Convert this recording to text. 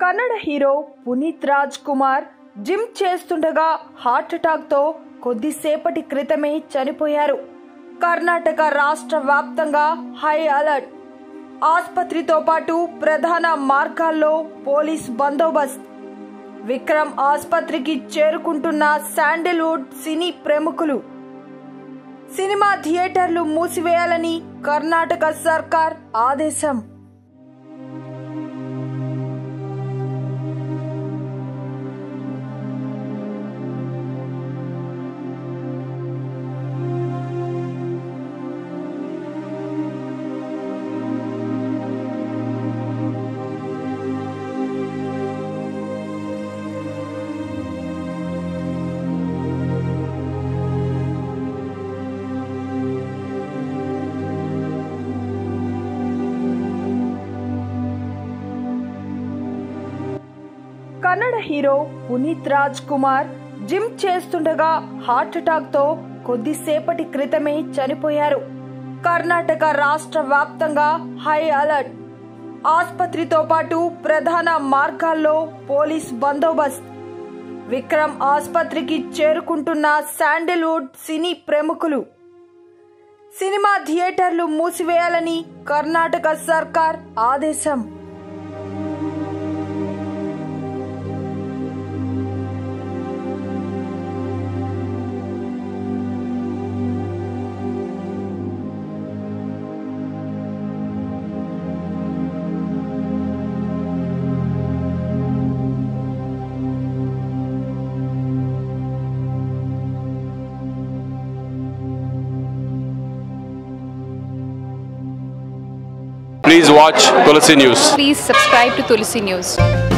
Kannada hero Puneeth Rajkumar gym చేస్తుండగా heart attack తో కొద్దిసేపటి క్రితమే చనిపోయారు. కర్ణాటక రాష్ట్ర వ్యాప్తంగా హై అలర్ట్. ఆసుపత్రితో పాటు ప్రధాన మార్గాల్లో పోలీస్ బందోబస్తు. విక్రమ్ ఆసుపత్రికి చేరుకుంటున్న శాండిల్వుడ్ సినీ ప్రముఖులు. సినిమా థియేటర్లు మూసివేయాలని కర్ణాటక సర్కార్ ఆదేశం. కన్నడ హీరో పునీత్ రాజ్కుమార్ జిమ్ చేస్తుండగా హార్ట్ అటాక్ తో కొద్దిసేపటి క్రితమే చనిపోయారు. కర్ణాటక రాష్ట్ర వ్యాప్తంగా హై అలర్ట్. ఆసుపత్రితో పాటు ప్రధాన మార్గాల్లో పోలీస్ బందోబస్తు. విక్రమ్ ఆసుపత్రికి చేరుకుంటున్న శాండిల్వుడ్ సినీ ప్రముఖులు. సినిమా థియేటర్లు మూసివేయాలని కర్ణాటక సర్కార్ ఆదేశం. Please watch Tulasi News. Please subscribe to Tulasi News.